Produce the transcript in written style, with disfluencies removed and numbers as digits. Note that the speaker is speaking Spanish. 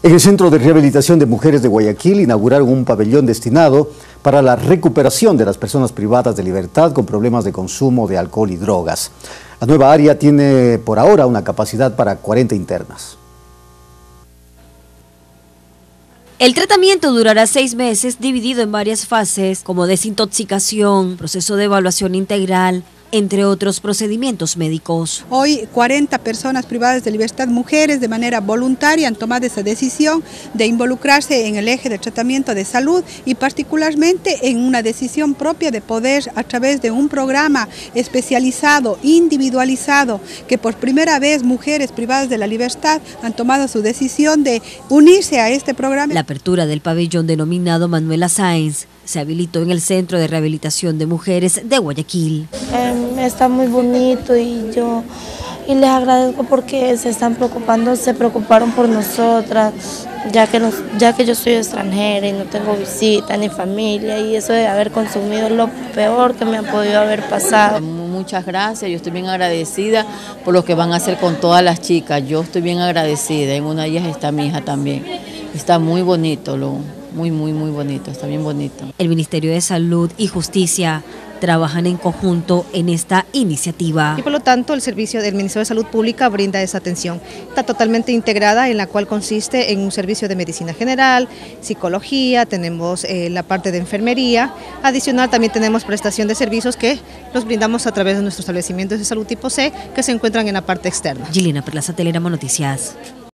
En el Centro de Rehabilitación de Mujeres de Guayaquil inauguraron un pabellón destinado para la recuperación de las personas privadas de libertad con problemas de consumo de alcohol y drogas. La nueva área tiene por ahora una capacidad para 40 internas. El tratamiento durará 6 meses, dividido en varias fases, como desintoxicación, proceso de evaluación integral, entre otros procedimientos médicos. Hoy 40 personas privadas de libertad, mujeres de manera voluntaria, han tomado esa decisión de involucrarse en el eje de tratamiento de salud y particularmente en una decisión propia de poder, a través de un programa especializado, individualizado, que por primera vez mujeres privadas de la libertad han tomado su decisión de unirse a este programa. La apertura del pabellón denominado Manuela Sáenz se habilitó en el Centro de Rehabilitación de Mujeres de Guayaquil. Está muy bonito y les agradezco porque se preocuparon por nosotras, ya que yo soy extranjera y no tengo visita ni familia, y eso de haber consumido es lo peor que me ha podido haber pasado. Muchas gracias, yo estoy bien agradecida por lo que van a hacer con todas las chicas, yo estoy bien agradecida, en una de ellas está mi hija también, está muy bonito, muy bonito, está bien bonito. El Ministerio de Salud y Justicia trabajan en conjunto en esta iniciativa. Y por lo tanto el servicio del Ministerio de Salud Pública brinda esa atención. Está totalmente integrada, en la cual consiste en un servicio de medicina general, psicología, tenemos la parte de enfermería. Adicional también tenemos prestación de servicios que los brindamos a través de nuestros establecimientos de salud tipo C que se encuentran en la parte externa. Gilena Perlaza, Telerama Noticias.